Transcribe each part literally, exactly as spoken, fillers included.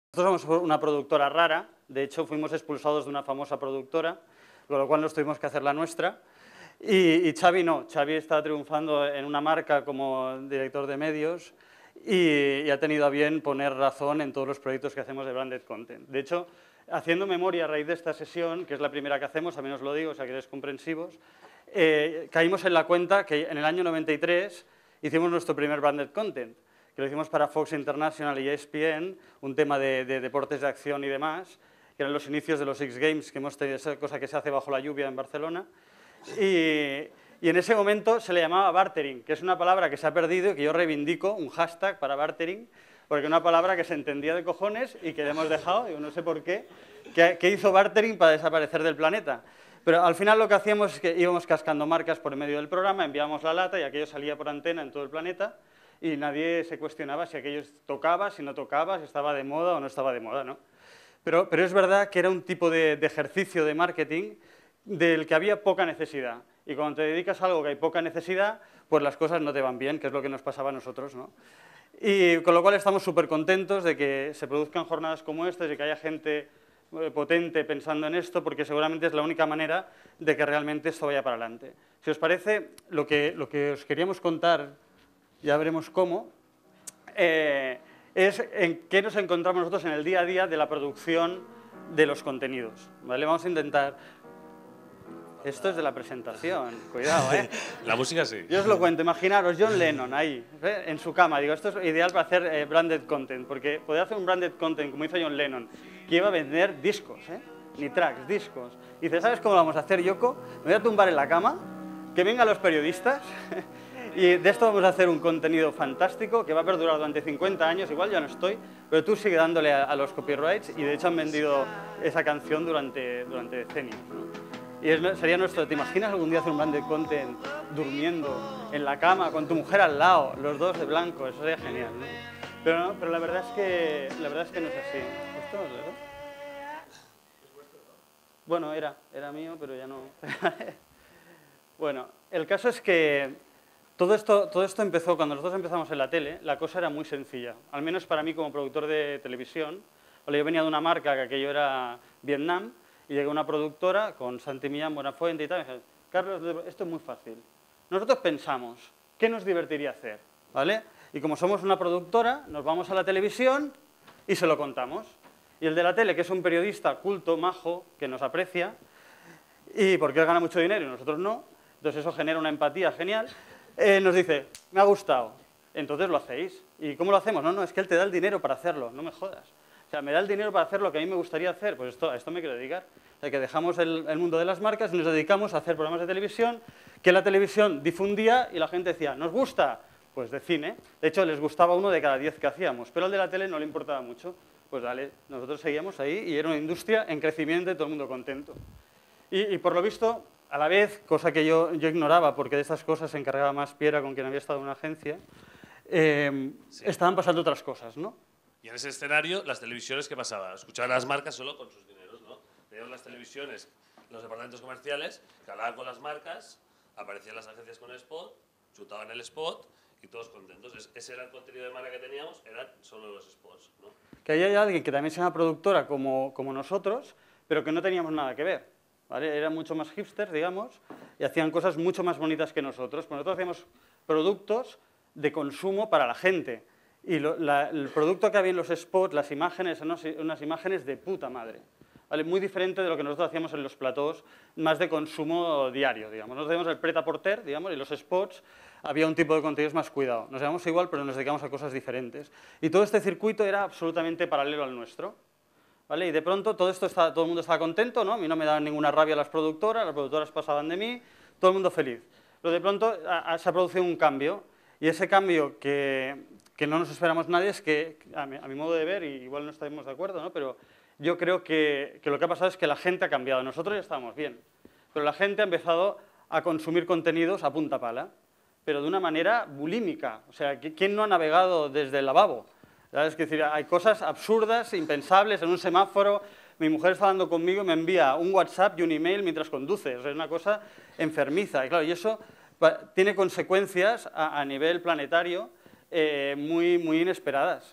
Nosotros somos una productora rara, de hecho fuimos expulsados de una famosa productora, con lo cual nos tuvimos que hacer la nuestra. Y, y Xavi no, Xavi está triunfando en una marca como director de medios y, y ha tenido a bien poner razón en todos los proyectos que hacemos de Branded Content. De hecho, haciendo memoria a raíz de esta sesión, que es la primera que hacemos, a menos lo digo, o sea que eres comprensivos, eh, caímos en la cuenta que en el año noventa y tres hicimos nuestro primer Branded Content, que lo hicimos para Fox International y E S P N, un tema de, de deportes de acción y demás, que eran los inicios de los X Games, que hemos tenido esa cosa que se hace bajo la lluvia en Barcelona. Y, y en ese momento se le llamaba bartering, que es una palabra que se ha perdido y que yo reivindico, un hashtag para bartering, porque es una palabra que se entendía de cojones y que le hemos dejado, digo, no sé por qué, que, que hizo bartering para desaparecer del planeta. Pero al final lo que hacíamos es que íbamos cascando marcas por el medio del programa, enviábamos la lata y aquello salía por antena en todo el planeta y nadie se cuestionaba si aquello tocaba, si no tocaba, si estaba de moda o no estaba de moda, ¿no? Pero, pero es verdad que era un tipo de, de ejercicio de marketing del que había poca necesidad. Y cuando te dedicas a algo que hay poca necesidad, pues las cosas no te van bien, que es lo que nos pasaba a nosotros, ¿no? Y con lo cual estamos súper contentos de que se produzcan jornadas como estas y que haya gente potente pensando en esto, porque seguramente es la única manera de que realmente esto vaya para adelante. Si os parece, lo que, lo que os queríamos contar, ya veremos cómo, eh, es en qué nos encontramos nosotros en el día a día de la producción de los contenidos, ¿vale? Vamos a intentar... Esto es de la presentación, cuidado, ¿eh? La música sí. Yo os lo cuento, imaginaros John Lennon ahí, ¿eh? En su cama. Digo, esto es ideal para hacer eh, branded content, porque poder hacer un branded content como hizo John Lennon, que iba a vender discos, ¿eh? Ni tracks, discos. Y dice, ¿sabes cómo lo vamos a hacer, Yoko? Me voy a tumbar en la cama, que vengan los periodistas, y de esto vamos a hacer un contenido fantástico que va a perdurar durante cincuenta años, igual ya no estoy, pero tú sigue dándole a, a los copyrights, y de hecho han vendido esa canción durante, durante decenios, ¿no? Y es, sería nuestro, ¿te imaginas algún día hacer un branded content durmiendo en la cama con tu mujer al lado, los dos de blanco? Eso sería genial, ¿no? Pero, no, pero la verdad es que la verdad es que no es así. ¿Esto es verdad? Bueno, era, era mío, pero ya no. Bueno, el caso es que todo esto, todo esto empezó cuando nosotros empezamos en la tele, la cosa era muy sencilla, al menos para mí como productor de televisión. Yo venía de una marca que aquello era Vietnam, y llega una productora con Santi Millán, Buenafuente y tal, y me dice, Carlos, esto es muy fácil. Nosotros pensamos, ¿qué nos divertiría hacer? ¿Vale? Y como somos una productora, nos vamos a la televisión y se lo contamos. Y el de la tele, que es un periodista culto, majo, que nos aprecia, y porque él gana mucho dinero y nosotros no, entonces eso genera una empatía genial, eh, nos dice, me ha gustado, entonces lo hacéis. ¿Y cómo lo hacemos? No, no, es que él te da el dinero para hacerlo, no me jodas. O sea, me da el dinero para hacer lo que a mí me gustaría hacer, pues esto, a esto me quiero dedicar. O sea, que dejamos el, el mundo de las marcas y nos dedicamos a hacer programas de televisión que la televisión difundía y la gente decía, ¿nos gusta? Pues de cine. De hecho, les gustaba uno de cada diez que hacíamos, pero al de la tele no le importaba mucho. Pues dale, nosotros seguíamos ahí y era una industria en crecimiento y todo el mundo contento. Y, y por lo visto, a la vez, cosa que yo, yo ignoraba, porque de estas cosas se encargaba más Piera, con quien había estado en una agencia, eh, sí. Estaban pasando otras cosas, ¿no? Y en ese escenario, las televisiones, ¿qué pasaba? Escuchaban las marcas solo con sus dineros, ¿no? Tenían las televisiones, los departamentos comerciales, que hablaban con las marcas, aparecían las agencias con el spot, chutaban el spot y todos contentos. Es, ese era el contenido de marca que teníamos, eran solo los spots, ¿no? Que ahí hay alguien que también se llama productora como, como nosotros, pero que no teníamos nada que ver, ¿vale? Eran mucho más hipsters, digamos, y hacían cosas mucho más bonitas que nosotros. Pues nosotros hacíamos productos de consumo para la gente. Y lo, la, el producto que había en los spots, las imágenes, son unas, unas imágenes de puta madre, ¿vale? Muy diferente de lo que nosotros hacíamos en los platós, más de consumo diario, digamos. Nosotros hacíamos el pret-à-porter, digamos, y los spots había un tipo de contenidos más cuidado. Nos llamamos igual, pero nos dedicamos a cosas diferentes. Y todo este circuito era absolutamente paralelo al nuestro, ¿vale? Y de pronto todo, esto está, todo el mundo estaba contento, ¿no? A mí no me daban ninguna rabia las productoras, las productoras pasaban de mí, todo el mundo feliz. Pero de pronto a, a, se ha producido un cambio, y ese cambio que... que no nos esperamos nadie, es que, a mi, a mi modo de ver, y igual no estaremos de acuerdo, ¿no? Pero yo creo que, que lo que ha pasado es que la gente ha cambiado. Nosotros ya estábamos bien, pero la gente ha empezado a consumir contenidos a punta pala, pero de una manera bulímica. O sea, ¿quién no ha navegado desde el lavabo? ¿Sabes? Es decir, hay cosas absurdas, impensables, en un semáforo. Mi mujer está hablando conmigo y me envía un WhatsApp y un email mientras conduce. O sea, es una cosa enfermiza. Y claro, y eso tiene consecuencias a, a nivel planetario, Eh, muy, muy inesperadas.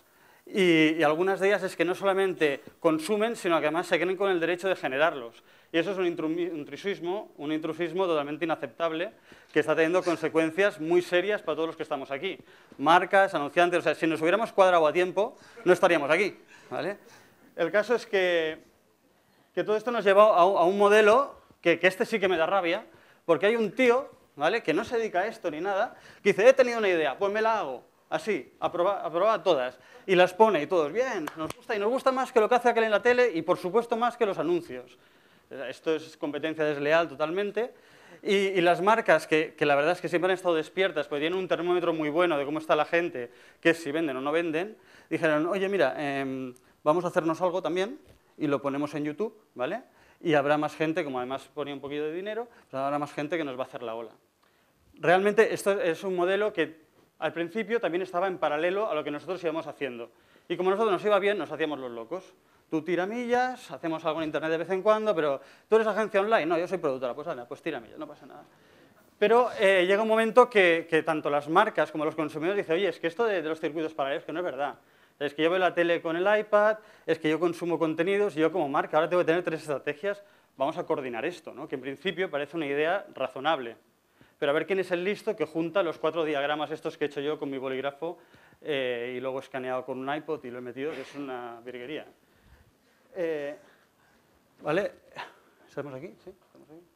Y, y algunas de ellas es que no solamente consumen, sino que además se creen con el derecho de generarlos. Y eso es un intrusismo, un intrusismo totalmente inaceptable, que está teniendo consecuencias muy serias para todos los que estamos aquí. Marcas, anunciantes, o sea, si nos hubiéramos cuadrado a tiempo, no estaríamos aquí, ¿vale? El caso es que, que todo esto nos lleva a un, a un modelo que, que este sí que me da rabia, porque hay un tío, ¿vale?, que no se dedica a esto ni nada, que dice, he tenido una idea, pues me la hago. Así, aprobada aprobada todas. Y las pone y todos, bien, nos gusta y nos gusta más que lo que hace aquel en la tele y por supuesto más que los anuncios. Esto es competencia desleal totalmente. Y, y las marcas, que, que la verdad es que siempre han estado despiertas, porque tienen un termómetro muy bueno de cómo está la gente, que es si venden o no venden, dijeron, oye, mira, eh, vamos a hacernos algo también y lo ponemos en YouTube, ¿vale? Y habrá más gente, como además ponía un poquito de dinero, pues habrá más gente que nos va a hacer la ola. Realmente esto es un modelo que al principio también estaba en paralelo a lo que nosotros íbamos haciendo. Y como a nosotros nos iba bien, nos hacíamos los locos. Tú tiramillas, hacemos algo en internet de vez en cuando, pero ¿tú eres agencia online? No, yo soy productora. Pues anda, pues tiramillas, no pasa nada. Pero eh, llega un momento que, que tanto las marcas como los consumidores dicen, oye, es que esto de, de los circuitos paralelos, que no es verdad. Es que yo veo la tele con el iPad, es que yo consumo contenidos y yo como marca ahora tengo que tener tres estrategias, vamos a coordinar esto, ¿no? Que en principio parece una idea razonable. Pero a ver quién es el listo que junta los cuatro diagramas estos que he hecho yo con mi bolígrafo eh, y luego he escaneado con un iPod y lo he metido, que es una virguería. Eh, ¿Vale? ¿Estamos aquí? ¿Sí? ¿Estamos aquí?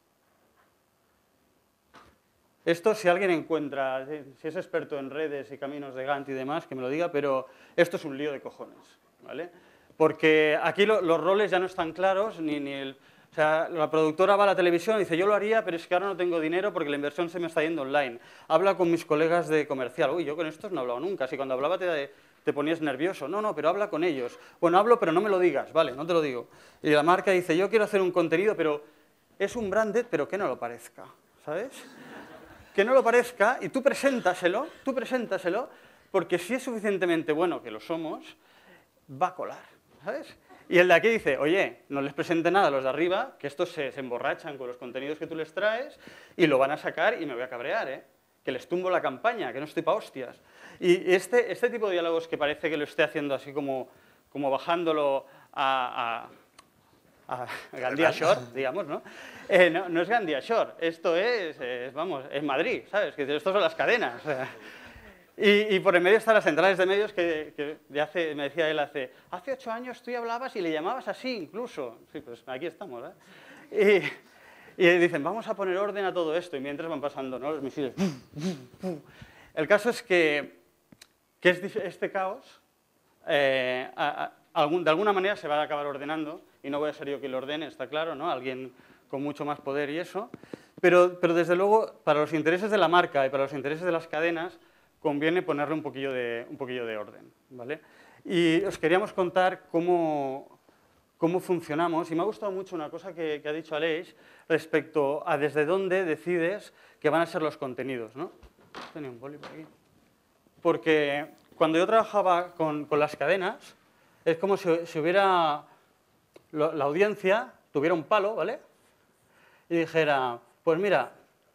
Esto, si alguien encuentra, si es experto en redes y caminos de Gantt y demás, que me lo diga, pero esto es un lío de cojones, ¿vale? Porque aquí lo, los roles ya no están claros, ni, ni el... O sea, la productora va a la televisión y dice, yo lo haría, pero es que ahora no tengo dinero porque la inversión se me está yendo online. Habla con mis colegas de comercial. Uy, yo con estos no he hablado nunca. Si cuando hablaba te, te ponías nervioso. No, no, pero habla con ellos. Bueno, hablo, pero no me lo digas. Vale, no te lo digo. Y la marca dice, yo quiero hacer un contenido, pero es un branded, pero que no lo parezca. ¿Sabes? Que no lo parezca y tú preséntaselo, tú preséntaselo, porque si es suficientemente bueno, que lo somos, va a colar. ¿Sabes? Y el de aquí dice, oye, no les presente nada a los de arriba, que estos se, se emborrachan con los contenidos que tú les traes y lo van a sacar y me voy a cabrear, ¿eh? Que les tumbo la campaña, que no estoy pa' hostias. Y este, este tipo de diálogos que parece que lo esté haciendo así como, como bajándolo a, a, a Gandia Shore, digamos, ¿no? Eh, ¿no? No es Gandia Shore, esto es, es, vamos, es Madrid, ¿sabes? Que esto son las cadenas. O sea, Y, y por en medio están las centrales de medios que, que de hace, me decía él hace, hace ocho años tú hablabas y le llamabas así incluso. Sí, pues aquí estamos, ¿eh? Y, y dicen, vamos a poner orden a todo esto. Y mientras van pasando, ¿no?, los misiles. El caso es que, que es, este caos eh, a, a, algún, de alguna manera se va a acabar ordenando. Y no voy a ser yo quien lo ordene, está claro, ¿no? Alguien con mucho más poder y eso. Pero, pero desde luego, para los intereses de la marca y para los intereses de las cadenas, conviene ponerle un poquillo de, un poquillo de orden, ¿vale? Y os queríamos contar cómo, cómo funcionamos, y me ha gustado mucho una cosa que, que ha dicho Aleix respecto a desde dónde decides que van a ser los contenidos, ¿no? Tenía un boli por aquí. Porque cuando yo trabajaba con, con las cadenas, es como si, si hubiera lo, la audiencia tuviera un palo, ¿vale? Y dijera, pues mira,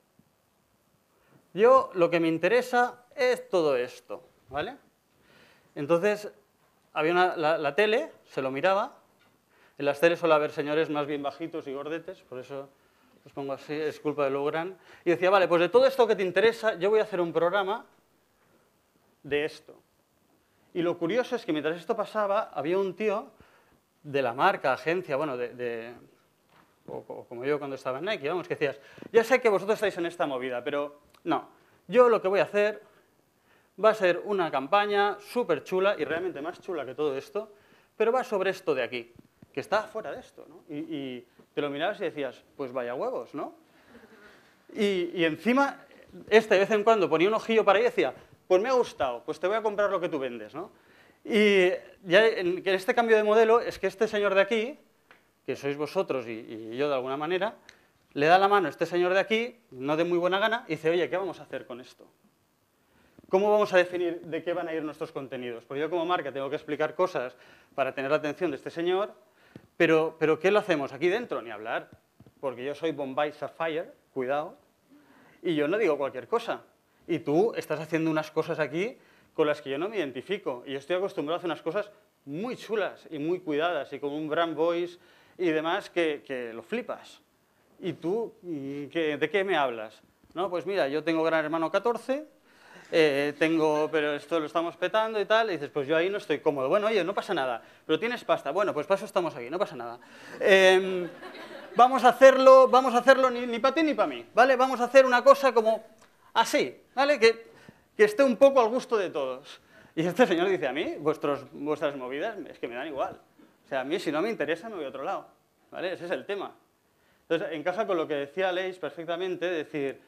yo lo que me interesa es todo esto, ¿vale? Entonces, había una, la, la tele, se lo miraba. En las teles suele haber señores más bien bajitos y gordetes, por eso los pongo así, es culpa de Logran. Y decía, vale, pues de todo esto que te interesa, yo voy a hacer un programa de esto. Y lo curioso es que mientras esto pasaba, había un tío de la marca, agencia, bueno, de, de o, o como yo cuando estaba en Nike, vamos, que decías, ya sé que vosotros estáis en esta movida, pero no, yo lo que voy a hacer va a ser una campaña súper chula y realmente más chula que todo esto, pero va sobre esto de aquí, que está fuera de esto, ¿no? Y, y te lo mirabas y decías, pues vaya huevos, ¿no? Y, y encima, este de vez en cuando ponía un ojillo para ahí y decía, pues me ha gustado, pues te voy a comprar lo que tú vendes, ¿no? Y ya en, en este cambio de modelo es que este señor de aquí, que sois vosotros y, y yo de alguna manera, le da la mano a este señor de aquí, no de muy buena gana, y dice, oye, ¿qué vamos a hacer con esto? ¿Cómo vamos a definir de qué van a ir nuestros contenidos? Porque yo como marca tengo que explicar cosas para tener la atención de este señor, pero, pero ¿qué lo hacemos? Aquí dentro ni hablar, porque yo soy Bombay Sapphire, cuidado, y yo no digo cualquier cosa. Y tú estás haciendo unas cosas aquí con las que yo no me identifico. Y yo estoy acostumbrado a hacer unas cosas muy chulas y muy cuidadas y con un brand voice y demás que, que lo flipas. ¿Y tú ¿qué, de qué me hablas? No, pues mira, yo tengo Gran Hermano catorce, eh, tengo, pero esto lo estamos petando y tal, y dices, pues yo ahí no estoy cómodo. Bueno, oye, no pasa nada, pero tienes pasta. Bueno, pues para eso estamos aquí, no pasa nada. Eh, vamos a hacerlo, vamos a hacerlo ni, ni para ti ni para mí, ¿vale? Vamos a hacer una cosa como así, ¿vale? Que, que esté un poco al gusto de todos. Y este señor dice, a mí, vuestros, vuestras movidas, es que me dan igual. O sea, a mí si no me interesa me voy a otro lado, ¿vale? Ese es el tema. Entonces, encaja con lo que decía Aleix perfectamente, decir,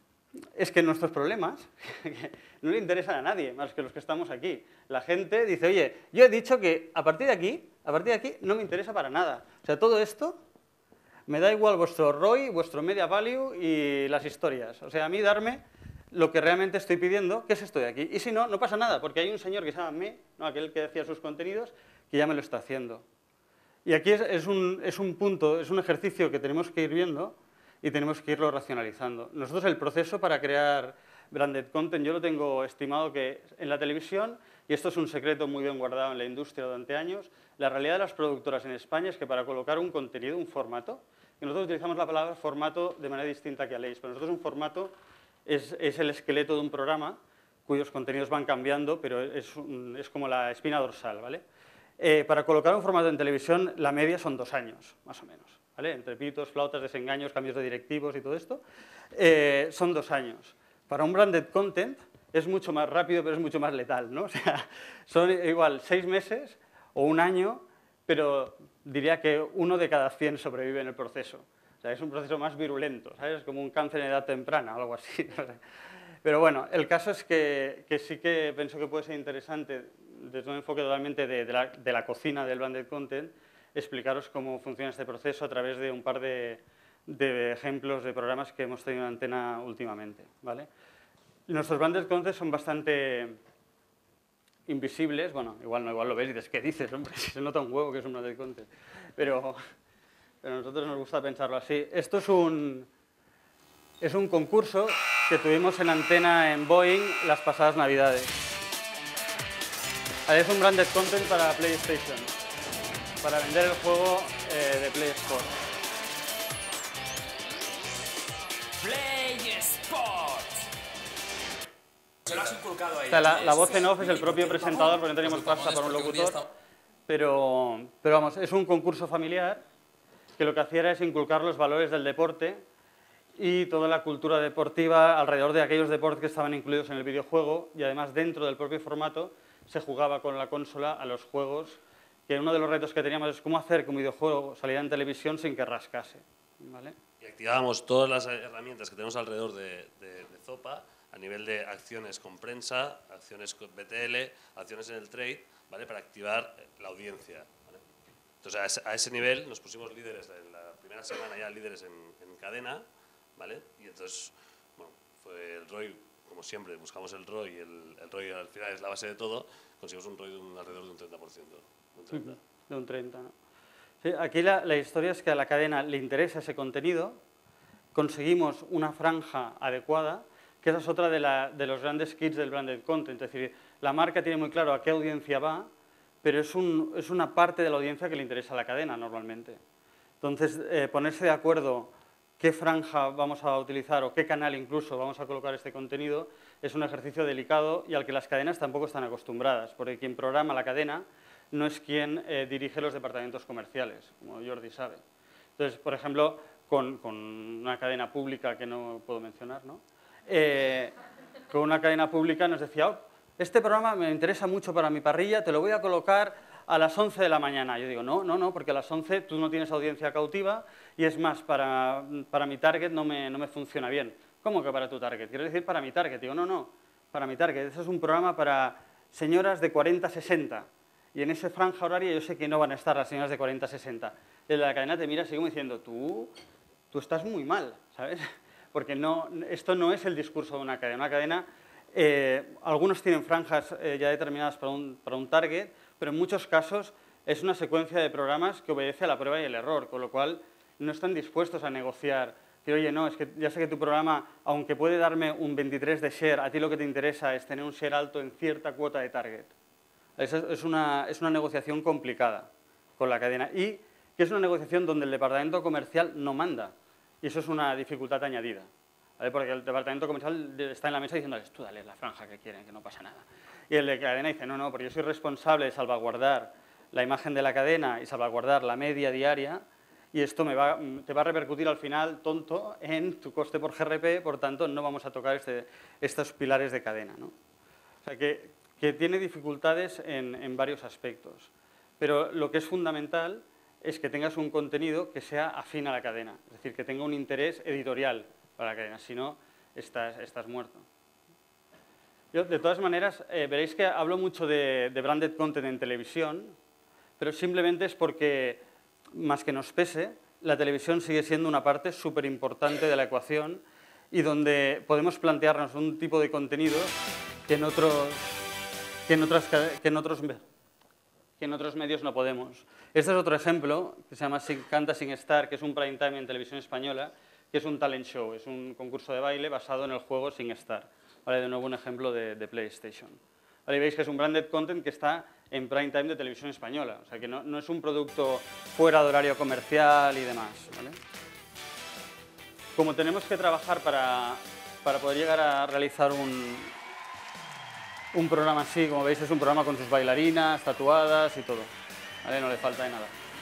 es que nuestros problemas no le interesan a nadie más que los que estamos aquí. La gente dice, oye, yo he dicho que a partir de aquí, a partir de aquí no me interesa para nada. O sea, todo esto me da igual vuestro R O I, vuestro media value y las historias. O sea, a mí darme lo que realmente estoy pidiendo, que es esto de aquí. Y si no, no pasa nada, porque hay un señor que se llama Me, ¿no? Aquel que hacía sus contenidos, que ya me lo está haciendo. Y aquí es, es, un, es un punto, es un ejercicio que tenemos que ir viendo y tenemos que irlo racionalizando. Nosotros el proceso para crear branded content, yo lo tengo estimado que en la televisión, y esto es un secreto muy bien guardado en la industria durante años, la realidad de las productoras en España es que para colocar un contenido, un formato, y nosotros utilizamos la palabra formato de manera distinta que Aleix, pero nosotros un formato es, es el esqueleto de un programa cuyos contenidos van cambiando, pero es, un, es como la espina dorsal, ¿vale? Eh, para colocar un formato en televisión, la media son dos años, más o menos, ¿vale? Entre pitos, flautas, desengaños, cambios de directivos y todo esto, eh, son dos años. Para un branded content es mucho más rápido, pero es mucho más letal, ¿no? O sea, son igual seis meses o un año, pero diría que uno de cada cien sobrevive en el proceso. O sea, es un proceso más virulento, ¿sabes? Como un cáncer en edad temprana, algo así. Pero bueno, el caso es que, que sí que pienso que puede ser interesante, desde un enfoque totalmente de, de, la, de la cocina del branded content, explicaros cómo funciona este proceso a través de un par de, de ejemplos de programas que hemos tenido en Antena últimamente, ¿vale? Nuestros branded content son bastante invisibles, bueno, igual no, igual lo ves y dices, ¿qué dices, hombre? Si se nota un huevo que es un branded content. Pero, pero a nosotros nos gusta pensarlo así. Esto es un, es un concurso que tuvimos en Antena en Boeing las pasadas Navidades. Es un branded content para PlayStation, para vender el juego eh, de Play Sport. Play Sport. Se lo has inculcado ahí. O sea, la, la voz en off es el propio presentador, porque no tenemos pasta para un locutor. Pero, pero vamos, es un concurso familiar que lo que hacía era es inculcar los valores del deporte y toda la cultura deportiva alrededor de aquellos deportes que estaban incluidos en el videojuego, y además dentro del propio formato se jugaba con la consola a los juegos, que uno de los retos que teníamos es cómo hacer que un videojuego saliera en televisión sin que rascase, ¿vale? Y activábamos todas las herramientas que tenemos alrededor de, de, de Zopa, a nivel de acciones con prensa, acciones con B T L, acciones en el trade, ¿vale? Para activar la audiencia, ¿vale? Entonces, a ese, a ese nivel nos pusimos líderes, en la primera semana ya líderes en, en cadena, ¿vale? Y entonces, bueno, fue el R O I, como siempre, buscamos el R O I, y el, el R O I al final es la base de todo, conseguimos un R O I de un, alrededor de un treinta por ciento. Un treinta. De un treinta, ¿no? Sí, aquí la, la historia es que a la cadena le interesa ese contenido, conseguimos una franja adecuada, que esa es otra de, la, de los grandes kits del branded content, es decir, la marca tiene muy claro a qué audiencia va, pero es, un, es una parte de la audiencia que le interesa a la cadena normalmente. Entonces, eh, ponerse de acuerdo qué franja vamos a utilizar o qué canal incluso vamos a colocar este contenido es un ejercicio delicado y al que las cadenas tampoco están acostumbradas, porque quien programa la cadena no es quien eh, dirige los departamentos comerciales, como Jordi sabe. Entonces, por ejemplo, con, con una cadena pública que no puedo mencionar, ¿no? Eh, con una cadena pública nos decía, oh, este programa me interesa mucho para mi parrilla, te lo voy a colocar a las once de la mañana. Yo digo, no, no, no, porque a las once tú no tienes audiencia cautiva y es más, para, para mi target no me, no me funciona bien. ¿Cómo que para tu target? Quiero decir para mi target. Digo, no, no, para mi target. Eso es un programa para señoras de cuarenta a sesenta. Y en esa franja horaria yo sé que no van a estar las señoras de cuarenta a sesenta. Y la cadena te mira así como diciendo, tú, tú estás muy mal, ¿sabes? Porque no, esto no es el discurso de una cadena. Una cadena, eh, algunos tienen franjas eh, ya determinadas para un, para un target, pero en muchos casos es una secuencia de programas que obedece a la prueba y el error, con lo cual no están dispuestos a negociar Decir, oye, no, es que ya sé que tu programa, aunque puede darme un veintitrés de share, a ti lo que te interesa es tener un share alto en cierta cuota de target. Esa es una, es una negociación complicada con la cadena y que es una negociación donde el departamento comercial no manda. Y eso es una dificultad añadida, ¿vale? Porque el departamento comercial está en la mesa diciéndoles, tú dale la franja que quieren, que no pasa nada. Y el de cadena dice, no, no, porque yo soy responsable de salvaguardar la imagen de la cadena y salvaguardar la media diaria y esto me va, te va a repercutir al final, tonto, en tu coste por G R P, por tanto, no vamos a tocar este, estos pilares de cadena, ¿no? O sea, que, que tiene dificultades en, en varios aspectos. Pero lo que es fundamental es que tengas un contenido que sea afín a la cadena, es decir, que tenga un interés editorial para la cadena, si no, estás, estás muerto. Yo, de todas maneras, eh, veréis que hablo mucho de, de branded content en televisión, pero simplemente es porque, más que nos pese, la televisión sigue siendo una parte súper importante de la ecuación y donde podemos plantearnos un tipo de contenidos que en otros, que en otras, que en otros, que en otros medios no podemos. Este es otro ejemplo, que se llama Canta Sin Estar, que es un prime time en televisión española, que es un talent show, es un concurso de baile basado en el juego Sin Estar. Vale, de nuevo un ejemplo de, de PlayStation. Vale, veis que es un branded content que está en prime time de televisión española, o sea que no, no es un producto fuera de horario comercial y demás, ¿vale? Como tenemos que trabajar para, para poder llegar a realizar un, un programa así, como veis es un programa con sus bailarinas, tatuadas y todo, ¿vale? No le falta de nada.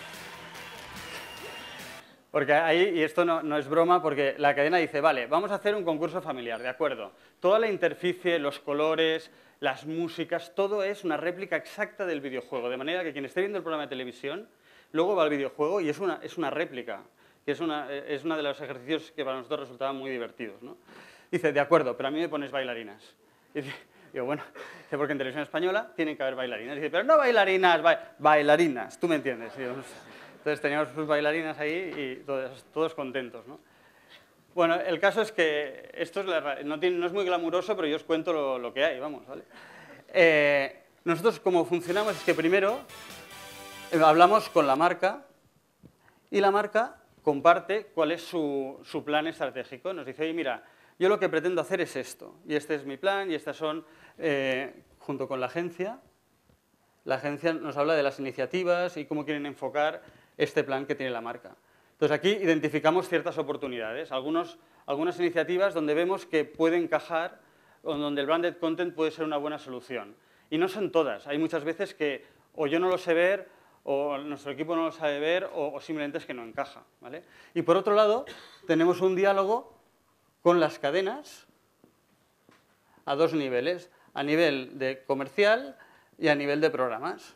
Porque ahí, y esto no, no es broma, porque la cadena dice, vale, vamos a hacer un concurso familiar, de acuerdo. Toda la interficie, los colores, las músicas, todo es una réplica exacta del videojuego, de manera que quien esté viendo el programa de televisión, luego va al videojuego y es una, es una réplica, que es una, es una de los ejercicios que para nosotros resultaban muy divertidos, ¿no? Dice, de acuerdo, pero a mí me pones bailarinas. Y dice, digo, bueno, porque en televisión española tienen que haber bailarinas. Y dice, pero no bailarinas, ba bailarinas, tú me entiendes. Y digo, entonces teníamos sus bailarinas ahí y todos, todos contentos, ¿no? Bueno, el caso es que esto es la, no, tiene, no es muy glamuroso, pero yo os cuento lo, lo que hay, vamos, ¿vale? Eh, nosotros, como funcionamos, es que primero eh, hablamos con la marca y la marca comparte cuál es su, su plan estratégico. Nos dice, oye, mira, yo lo que pretendo hacer es esto, y este es mi plan, y estas son, eh, junto con la agencia, la agencia nos habla de las iniciativas y cómo quieren enfocar este plan que tiene la marca. Entonces aquí identificamos ciertas oportunidades, algunos, algunas iniciativas donde vemos que puede encajar o donde el branded content puede ser una buena solución. Y no son todas, hay muchas veces que o yo no lo sé ver, o nuestro equipo no lo sabe ver, o, o simplemente es que no encaja, ¿vale? Y por otro lado, tenemos un diálogo con las cadenas a dos niveles, a nivel de comercial y a nivel de programas.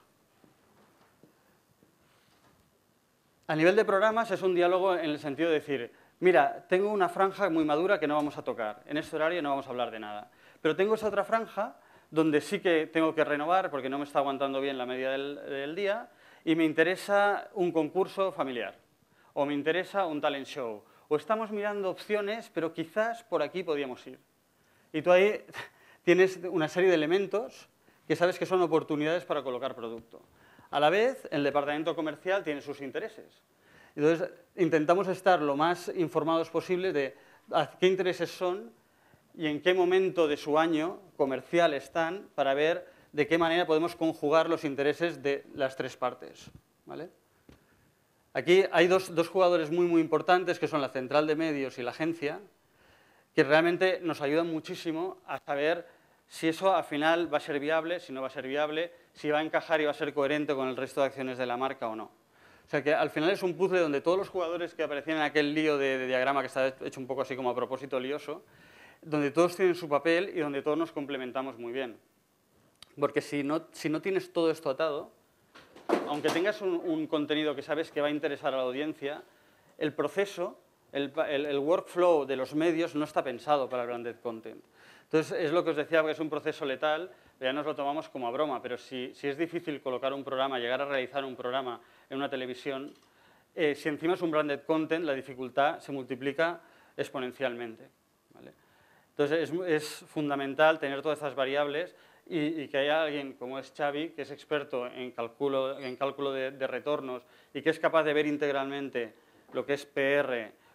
A nivel de programas es un diálogo en el sentido de decir, mira, tengo una franja muy madura que no vamos a tocar, en este horario no vamos a hablar de nada, pero tengo esa otra franja donde sí que tengo que renovar porque no me está aguantando bien la media del, del día y me interesa un concurso familiar, o me interesa un talent show, o estamos mirando opciones, pero quizás por aquí podíamos ir. Y tú ahí tienes una serie de elementos que sabes que son oportunidades para colocar producto. A la vez, el departamento comercial tiene sus intereses. Entonces, intentamos estar lo más informados posible de qué intereses son y en qué momento de su año comercial están para ver de qué manera podemos conjugar los intereses de las tres partes, ¿vale? Aquí hay dos, dos jugadores muy, muy importantes, que son la central de medios y la agencia, que realmente nos ayudan muchísimo a saber si eso al final va a ser viable, si no va a ser viable, si va a encajar y va a ser coherente con el resto de acciones de la marca o no. O sea que al final es un puzzle donde todos los jugadores que aparecían en aquel lío de, de diagrama que está hecho un poco así como a propósito lioso, donde todos tienen su papel y donde todos nos complementamos muy bien. Porque si no, si no tienes todo esto atado, aunque tengas un, un contenido que sabes que va a interesar a la audiencia, el proceso, el, el, el workflow de los medios no está pensado para el branded content. Entonces, es lo que os decía, que es un proceso letal, ya nos lo tomamos como a broma, pero si, si es difícil colocar un programa, llegar a realizar un programa en una televisión, eh, si encima es un branded content, la dificultad se multiplica exponencialmente, ¿vale? Entonces, es, es fundamental tener todas estas variables y, y que haya alguien como es Xavi, que es experto en cálculo, en cálculo de, de retornos y que es capaz de ver integralmente lo que es P R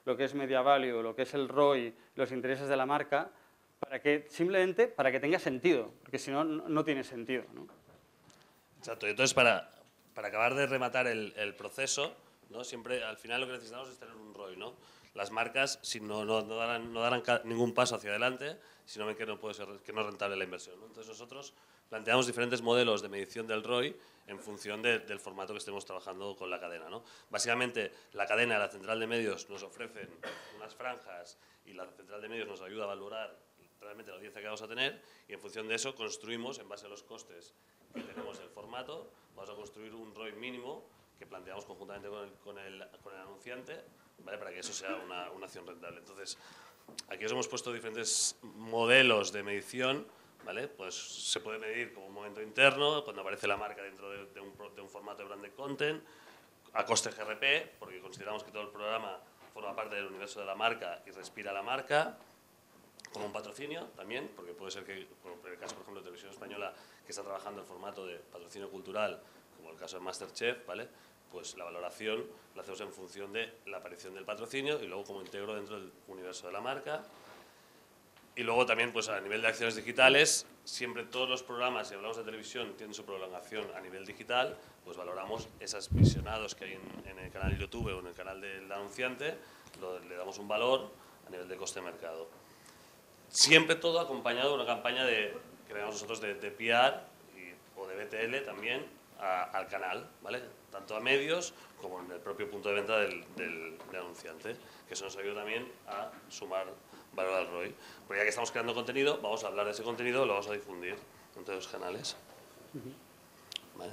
lo que es media value, lo que es el R O I, los intereses de la marca, para que, simplemente para que tenga sentido, porque si no, no tiene sentido, ¿no? Exacto, y entonces para, para acabar de rematar el, el proceso, ¿no? Siempre al final lo que necesitamos es tener un R O I, ¿no? Las marcas si no, no, no darán, no darán ningún paso hacia adelante si no ven que no, puede ser, que no es rentable la inversión, ¿no? Entonces nosotros planteamos diferentes modelos de medición del R O I en función de, del formato que estemos trabajando con la cadena, ¿no? Básicamente la cadena, la central de medios nos ofrecen unas franjas y la central de medios nos ayuda a valorar realmente la audiencia que vamos a tener y en función de eso construimos, en base a los costes que tenemos el formato, vamos a construir un R O I mínimo que planteamos conjuntamente con el, con el, con el anunciante, ¿vale? Para que eso sea una, una acción rentable. Entonces, aquí os hemos puesto diferentes modelos de medición, ¿vale? Pues se puede medir como un momento interno, cuando aparece la marca dentro de, de, un, de un formato de branded content, a coste G R P, porque consideramos que todo el programa forma parte del universo de la marca y respira la marca, como un patrocinio también, porque puede ser que, como en el caso, por ejemplo, de Televisión Española, que está trabajando el formato de patrocinio cultural, como el caso de MasterChef, ¿vale? Pues la valoración la hacemos en función de la aparición del patrocinio y luego como integro dentro del universo de la marca. Y luego también, pues a nivel de acciones digitales, siempre todos los programas, si hablamos de televisión, tienen su prolongación a nivel digital, pues valoramos esos visionados que hay en, en el canal de YouTube o en el canal del anunciante, lo, le damos un valor a nivel de coste de mercado. Siempre todo acompañado de una campaña de, que llamamos nosotros de, de P R y, o de B T L también a, al canal, ¿vale? Tanto a medios como en el propio punto de venta del, del, del anunciante, que eso nos ayuda también a sumar valor al R O I. Porque ya que estamos creando contenido, vamos a hablar de ese contenido, lo vamos a difundir entre los canales. ¿Vale?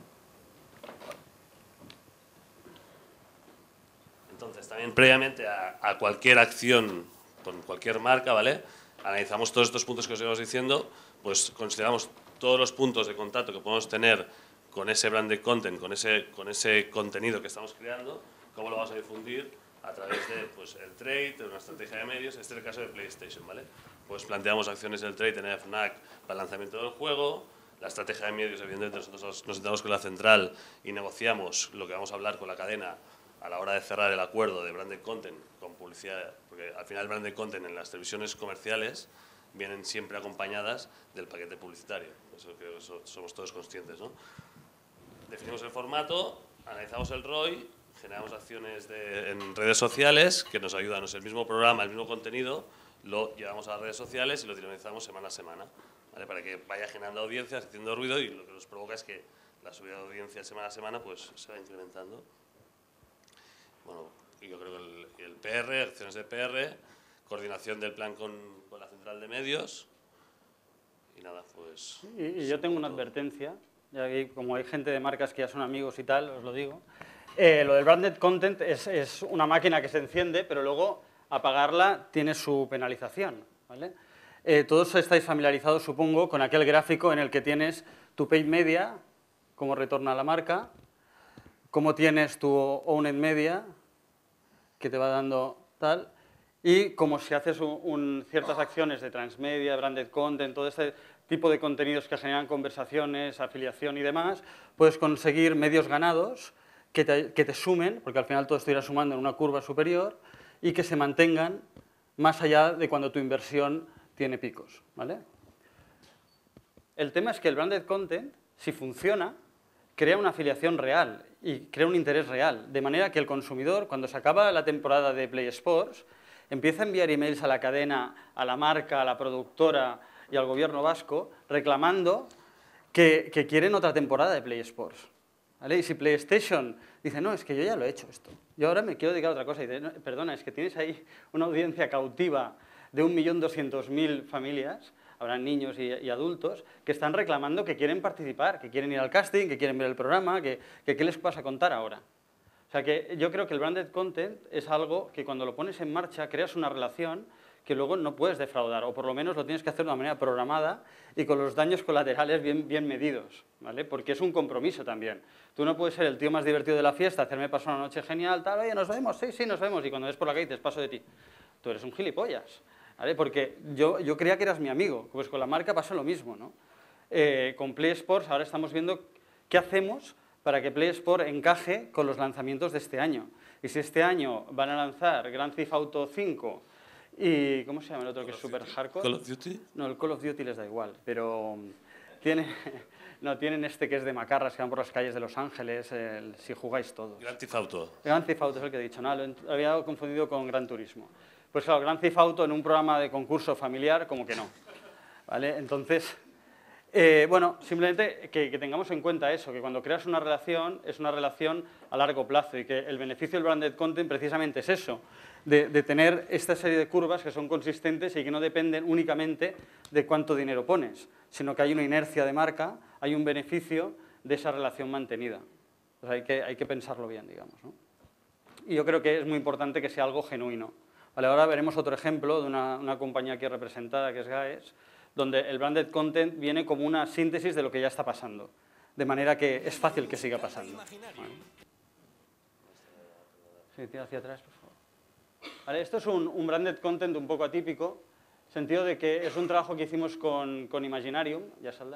Entonces, también previamente a, a cualquier acción con cualquier marca, ¿vale? Analizamos todos estos puntos que os íbamos diciendo, pues consideramos todos los puntos de contacto que podemos tener con ese branded content, con ese, con ese contenido que estamos creando, cómo lo vamos a difundir a través de pues, el trade, de una estrategia de medios. Este es el caso de PlayStation, ¿vale? Pues planteamos acciones del trade en F N A C para el lanzamiento del juego, la estrategia de medios, evidentemente nosotros nos sentamos con la central y negociamos lo que vamos a hablar con la cadena a la hora de cerrar el acuerdo de branded content con publicidad, porque al final el branded content en las televisiones comerciales vienen siempre acompañadas del paquete publicitario, eso que eso somos todos conscientes, ¿no? Definimos el formato, analizamos el R O I, generamos acciones de, en redes sociales que nos ayudan, es el mismo programa, el mismo contenido, lo llevamos a las redes sociales y lo dinamizamos semana a semana, ¿vale? Para que vaya generando audiencias, haciendo ruido y lo que nos provoca es que la subida de audiencia semana a semana pues se va incrementando. Bueno, yo creo que el, el P R, acciones de P R, coordinación del plan con, con la central de medios y nada, pues... Y, y yo tengo una advertencia, ya que como hay gente de marcas que ya son amigos y tal, os lo digo. Eh, lo del branded content es, es una máquina que se enciende, pero luego apagarla tiene su penalización, ¿vale? Eh, todos estáis familiarizados, supongo, con aquel gráfico en el que tienes tu paid media, cómo retorna la marca, cómo tienes tu owned media, que te va dando tal, y como si haces un, un, ciertas acciones de transmedia, branded content, todo este tipo de contenidos que generan conversaciones, afiliación y demás, puedes conseguir medios ganados que te, que te sumen, porque al final todo esto irá sumando en una curva superior, y que se mantengan más allá de cuando tu inversión tiene picos, ¿vale? El tema es que el branded content, si funciona, crea una afiliación real y crea un interés real, de manera que el consumidor, cuando se acaba la temporada de Play Sports, empieza a enviar emails a la cadena, a la marca, a la productora y al gobierno vasco, reclamando que, que quieren otra temporada de Play Sports, ¿vale? Y si PlayStation dice, no, es que yo ya lo he hecho esto, yo ahora me quiero dedicar a otra cosa, y dice, no, perdona, es que tienes ahí una audiencia cautiva de un millón doscientos mil familias, habrán niños y, y adultos, que están reclamando que quieren participar, que quieren ir al casting, que quieren ver el programa, que, que qué les vas a contar ahora. O sea que yo creo que el branded content es algo que cuando lo pones en marcha creas una relación que luego no puedes defraudar, o por lo menos lo tienes que hacer de una manera programada y con los daños colaterales bien, bien medidos, ¿vale? Porque es un compromiso también. Tú no puedes ser el tío más divertido de la fiesta, hacerme pasar una noche genial, tal, oye, nos vemos, sí, sí, nos vemos, y cuando ves por la calle dices, paso de ti. Tú eres un gilipollas, ¿vale? Porque yo, yo creía que eras mi amigo, pues con la marca pasa lo mismo, ¿no? Eh, con Play Sports ahora estamos viendo qué hacemos para que PlaySport encaje con los lanzamientos de este año. Y si este año van a lanzar Grand Theft Auto cinco y... ¿Cómo se llama el otro que es super hardcore? ¿Call of Duty? No, el Call of Duty les da igual, pero tiene, no, tienen este que es de macarras, que van por las calles de Los Ángeles, el, si jugáis todos. Grand Theft Auto. Grand Theft Auto es el que he dicho, no, lo había confundido con Gran Turismo. Pues claro, Grand Theft Auto en un programa de concurso familiar, como que no. ¿Vale? Entonces... Eh, bueno, simplemente que, que tengamos en cuenta eso, que cuando creas una relación, es una relación a largo plazo y que el beneficio del branded content precisamente es eso, de, de tener esta serie de curvas que son consistentes y que no dependen únicamente de cuánto dinero pones, sino que hay una inercia de marca, hay un beneficio de esa relación mantenida. O sea, hay que, hay que pensarlo bien, digamos, ¿no? Y yo creo que es muy importante que sea algo genuino. Vale, ahora veremos otro ejemplo de una, una compañía aquí representada, que es GAES, donde el branded content viene como una síntesis de lo que ya está pasando, de manera que es fácil que siga pasando. Vale. Sí, tira hacia atrás, por favor. Vale, esto es un, un branded content un poco atípico, en el sentido de que es un trabajo que hicimos con, con Imaginarium, ya saldrá,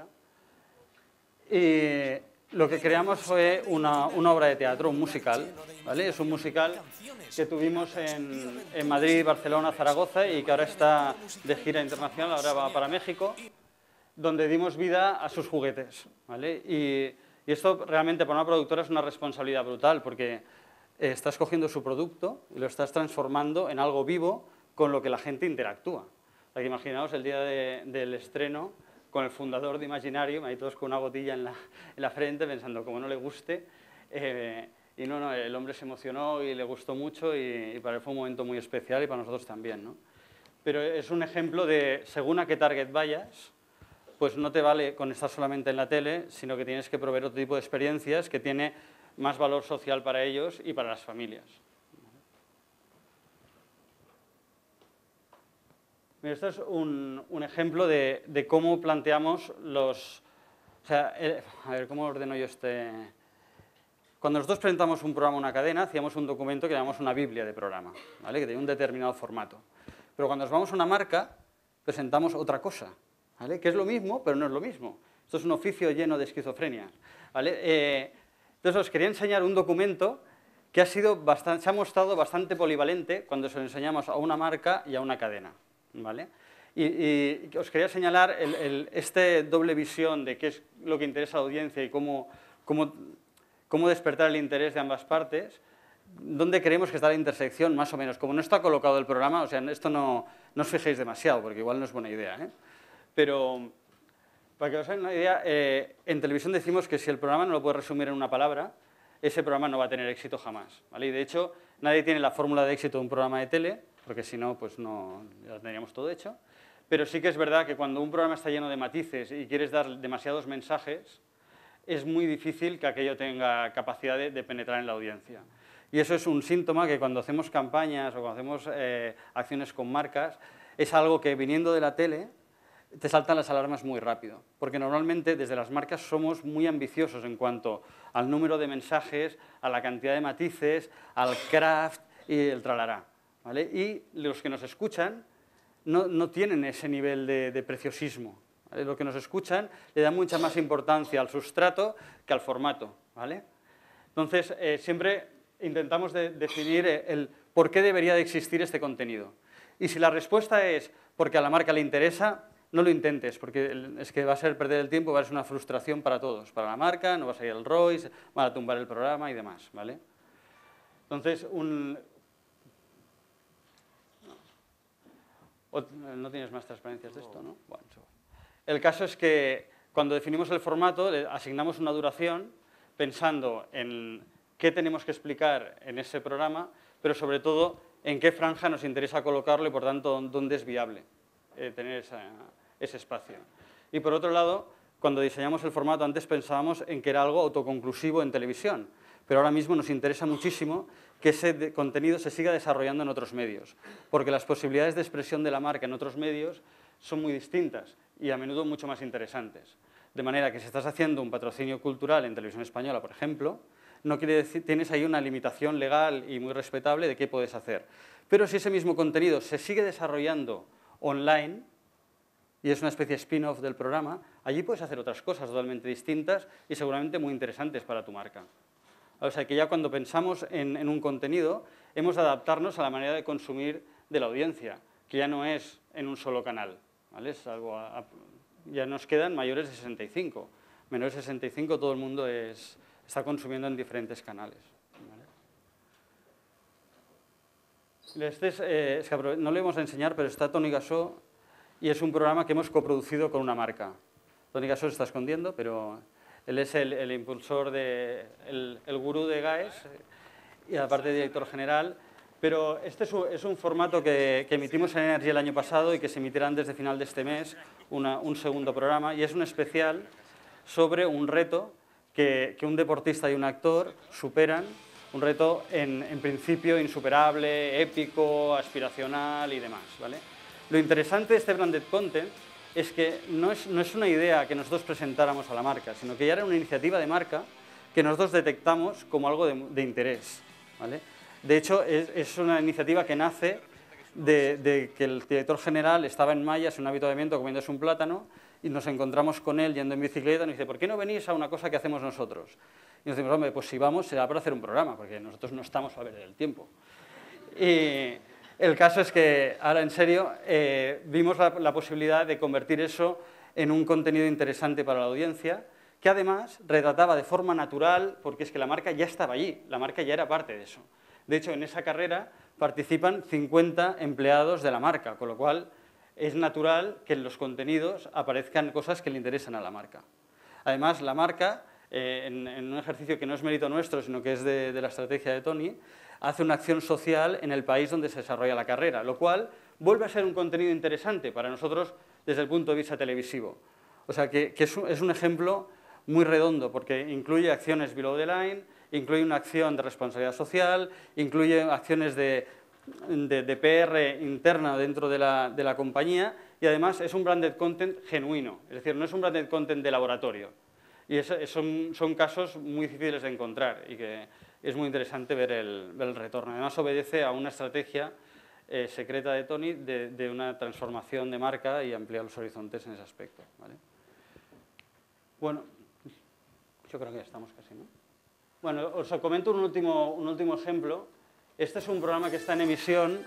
y lo que creamos fue una, una obra de teatro, un musical, ¿vale? Es un musical que tuvimos en, en Madrid, Barcelona, Zaragoza y que ahora está de gira internacional, ahora va para México, donde dimos vida a sus juguetes, ¿vale? Y, y esto realmente para una productora es una responsabilidad brutal porque eh, estás cogiendo su producto y lo estás transformando en algo vivo con lo que la gente interactúa. O sea, que imaginaos el día de, del estreno con el fundador de Imaginarium, ahí todos con una gotilla en la, en la frente, pensando como no le guste. Eh, y no, no, el hombre se emocionó y le gustó mucho y, y para él fue un momento muy especial y para nosotros también, ¿no? Pero es un ejemplo de, según a qué target vayas, pues no te vale con estar solamente en la tele, sino que tienes que proveer otro tipo de experiencias que tiene más valor social para ellos y para las familias. Esto es un, un ejemplo de, de cómo planteamos los... O sea, eh, a ver, ¿cómo ordeno yo este...? Cuando nosotros presentamos un programa a una cadena, hacíamos un documento que llamamos una biblia de programa, ¿vale? Que tenía un determinado formato. Pero cuando nos vamos a una marca, presentamos otra cosa, ¿vale? Que es lo mismo, pero no es lo mismo. Esto es un oficio lleno de esquizofrenia, ¿vale? Eh, entonces os quería enseñar un documento que ha sido bastante, se ha mostrado bastante polivalente cuando se lo enseñamos a una marca y a una cadena, ¿vale? Y, y os quería señalar el, el, este doble visión de qué es lo que interesa a la audiencia y cómo, cómo, cómo despertar el interés de ambas partes, dónde creemos que está la intersección, más o menos. Como no está colocado el programa, o sea, esto no, no os fijéis demasiado, porque igual no es buena idea, ¿eh? Pero, para que os hagáis una idea, eh, en televisión decimos que si el programa no lo puedes resumir en una palabra, ese programa no va a tener éxito jamás, ¿vale? Y de hecho, nadie tiene la fórmula de éxito de un programa de tele, porque si no, pues no, ya lo tendríamos todo hecho. Pero sí que es verdad que cuando un programa está lleno de matices y quieres dar demasiados mensajes, es muy difícil que aquello tenga capacidad de, de penetrar en la audiencia. Y eso es un síntoma que cuando hacemos campañas o cuando hacemos eh, acciones con marcas, es algo que viniendo de la tele te saltan las alarmas muy rápido. Porque normalmente desde las marcas somos muy ambiciosos en cuanto al número de mensajes, a la cantidad de matices, al craft y el tralará, ¿vale? Y los que nos escuchan no, no tienen ese nivel de, de preciosismo, ¿vale? Los que nos escuchan le dan mucha más importancia al sustrato que al formato, ¿vale? Entonces, eh, siempre intentamos de, definir el por qué debería de existir este contenido. Y si la respuesta es porque a la marca le interesa, no lo intentes, porque es que va a ser perder el tiempo, va a ser una frustración para todos, para la marca, no vas a ir al Royce, van a tumbar el programa y demás, ¿vale? Entonces, un... No tienes más transparencias de esto, ¿no? Bueno, el caso es que cuando definimos el formato, le asignamos una duración pensando en qué tenemos que explicar en ese programa, pero sobre todo en qué franja nos interesa colocarlo y, por tanto, dónde es viable eh, tener esa, ese espacio. Y, por otro lado, cuando diseñamos el formato, antes pensábamos en que era algo autoconclusivo en televisión, pero ahora mismo nos interesa muchísimo que ese de contenido se siga desarrollando en otros medios, porque las posibilidades de expresión de la marca en otros medios son muy distintas y a menudo mucho más interesantes. De manera que si estás haciendo un patrocinio cultural en televisión española, por ejemplo, no quiere decir, tienes ahí una limitación legal y muy respetable de qué puedes hacer. Pero si ese mismo contenido se sigue desarrollando online, y es una especie de spin-off del programa, allí puedes hacer otras cosas totalmente distintas y seguramente muy interesantes para tu marca. O sea que ya cuando pensamos en, en un contenido, hemos de adaptarnos a la manera de consumir de la audiencia, que ya no es en un solo canal, ¿vale? Es algo a, a, ya nos quedan mayores de sesenta y cinco. Menores de sesenta y cinco todo el mundo es, está consumiendo en diferentes canales. ¿vale? Este es, eh, es que no le vamos a enseñar, pero está Toni Gassó y es un programa que hemos coproducido con una marca. Toni Gassó se está escondiendo, pero él es el, el impulsor, de, el, el gurú de GAES y aparte director general. Pero este es un, es un formato que, que emitimos en Energy el año pasado y que se emitirá antes de final de este mes, una, un segundo programa, y es un especial sobre un reto que, que un deportista y un actor superan, un reto en, en principio insuperable, épico, aspiracional y demás. ¿vale? Lo interesante de este branded content es que no es, no es una idea que nosotros presentáramos a la marca, sino que ya era una iniciativa de marca que nosotros detectamos como algo de, de interés. ¿vale? De hecho, es, es una iniciativa que nace de, de que el director general estaba en Mayas en un habituamiento comiéndose un plátano y nos encontramos con él yendo en bicicleta y nos dice, ¿por qué no venís a una cosa que hacemos nosotros? Y nos decimos, hombre, pues si vamos será para hacer un programa, porque nosotros no estamos para perder el tiempo. Y el caso es que, ahora en serio, eh, vimos la, la posibilidad de convertir eso en un contenido interesante para la audiencia, que además retrataba de forma natural, porque es que la marca ya estaba allí, la marca ya era parte de eso. De hecho, en esa carrera participan cincuenta empleados de la marca, con lo cual es natural que en los contenidos aparezcan cosas que le interesan a la marca. Además, la marca, eh, en, en un ejercicio que no es mérito nuestro, sino que es de, de la estrategia de Toni, hace una acción social en el país donde se desarrolla la carrera, lo cual vuelve a ser un contenido interesante para nosotros desde el punto de vista televisivo. O sea, que, que es, un, es un ejemplo muy redondo, porque incluye acciones below the line, incluye una acción de responsabilidad social, incluye acciones de, de, de P R interna dentro de la, de la compañía y además es un branded content genuino, es decir, no es un branded content de laboratorio. Y es, son, son casos muy difíciles de encontrar y que es muy interesante ver el, ver el retorno. Además obedece a una estrategia eh, secreta de Toni de, de una transformación de marca y ampliar los horizontes en ese aspecto. ¿vale? Bueno, yo creo que ya estamos casi, ¿no? Bueno, os comento un último, un último ejemplo. Este es un programa que está en emisión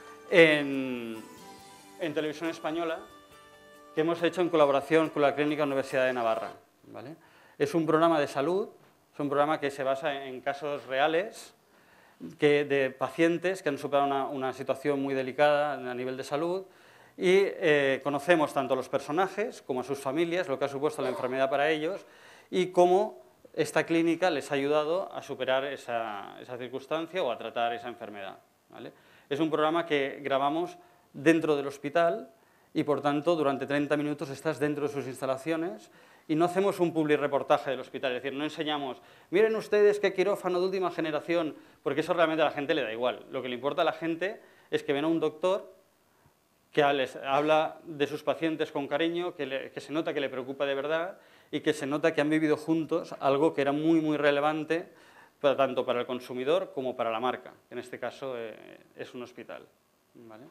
en, en Televisión Española, que hemos hecho en colaboración con la Clínica Universidad de Navarra. ¿vale? Es un programa de salud, es un programa que se basa en casos reales que, de pacientes que han superado una, una situación muy delicada a nivel de salud y eh, conocemos tanto a los personajes como a sus familias, lo que ha supuesto la enfermedad para ellos y cómo esta clínica les ha ayudado a superar esa, esa circunstancia o a tratar esa enfermedad. ¿vale? Es un programa que grabamos dentro del hospital y, por tanto, durante treinta minutos estás dentro de sus instalaciones y no hacemos un publireportaje del hospital, es decir, no enseñamos, miren ustedes qué quirófano de última generación, porque eso realmente a la gente le da igual. Lo que le importa a la gente es que ven a un doctor que les habla de sus pacientes con cariño, que, le, que se nota que le preocupa de verdad y que se nota que han vivido juntos algo que era muy, muy relevante para, tanto para el consumidor como para la marca, que en este caso eh, es un hospital. ¿Vale?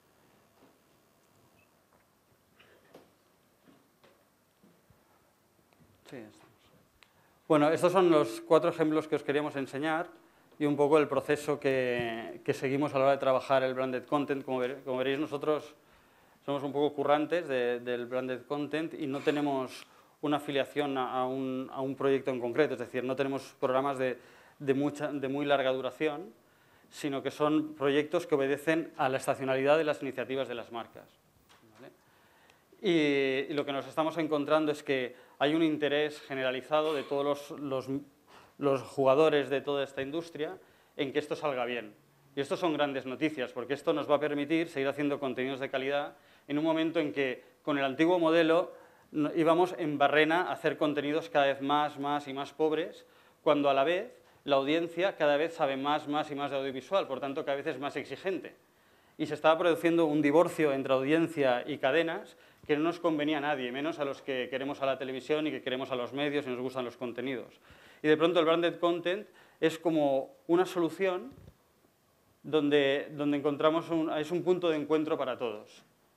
Sí, estamos. Bueno, estos son los cuatro ejemplos que os queríamos enseñar y un poco el proceso que, que seguimos a la hora de trabajar el branded content. Como, ver, como veréis, nosotros somos un poco currantes de, del branded content y no tenemos una afiliación a un, a un proyecto en concreto, es decir, no tenemos programas de, de, mucha, de muy larga duración, sino que son proyectos que obedecen a la estacionalidad de las iniciativas de las marcas. ¿vale? Y, y lo que nos estamos encontrando es que hay un interés generalizado de todos los, los, los jugadores de toda esta industria en que esto salga bien. Y esto son grandes noticias, porque esto nos va a permitir seguir haciendo contenidos de calidad en un momento en que, con el antiguo modelo, íbamos en barrena a hacer contenidos cada vez más, más y más pobres, cuando a la vez la audiencia cada vez sabe más, más y más de audiovisual, por tanto cada vez es más exigente. Y se estaba produciendo un divorcio entre audiencia y cadenas que no nos convenía a nadie, menos a los que queremos a la televisión y que queremos a los medios y nos gustan los contenidos. Y de pronto el branded content es como una solución donde, donde encontramos un, es un punto de encuentro para todos.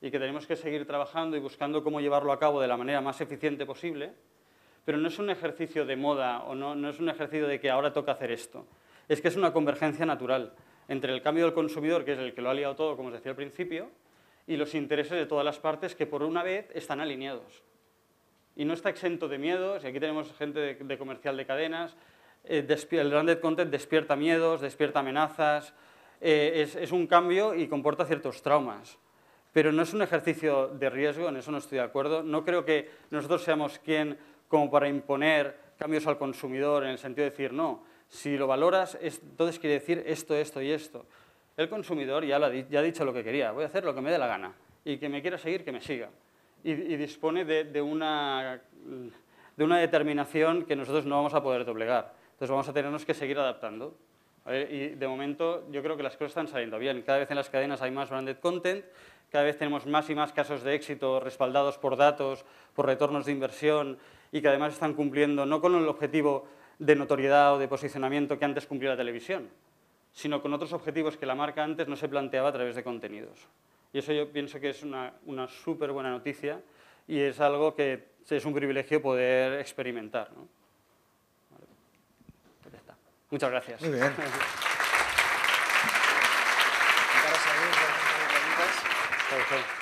y que tenemos que seguir trabajando y buscando cómo llevarlo a cabo de la manera más eficiente posible, pero no es un ejercicio de moda o no, no es un ejercicio de que ahora toca hacer esto. Es que es una convergencia natural entre el cambio del consumidor, que es el que lo ha liado todo, como os decía al principio, y los intereses de todas las partes que por una vez están alineados. Y no está exento de miedos, y aquí tenemos gente de, de comercial de cadenas, eh, el branded content despierta miedos, despierta amenazas, eh, es, es un cambio y comporta ciertos traumas. Pero no es un ejercicio de riesgo, en eso no estoy de acuerdo. No creo que nosotros seamos quien como para imponer cambios al consumidor en el sentido de decir, no, si lo valoras, es, entonces quiere decir esto, esto y esto. El consumidor ya, la, ya ha dicho lo que quería, voy a hacer lo que me dé la gana y que me quiera seguir, que me siga. Y, y dispone de, de, una, de una determinación que nosotros no vamos a poder doblegar. Entonces vamos a tenernos que seguir adaptando. ¿Vale? Y de momento yo creo que las cosas están saliendo bien. Cada vez en las cadenas hay más branded content, cada vez tenemos más y más casos de éxito respaldados por datos, por retornos de inversión y que además están cumpliendo no con el objetivo de notoriedad o de posicionamiento que antes cumplía la televisión, sino con otros objetivos que la marca antes no se planteaba a través de contenidos. Y eso yo pienso que es una, una súper buena noticia y es algo que es un privilegio poder experimentar, ¿no? Vale. Pues ya está. Muchas gracias. Muy bien. Gracias.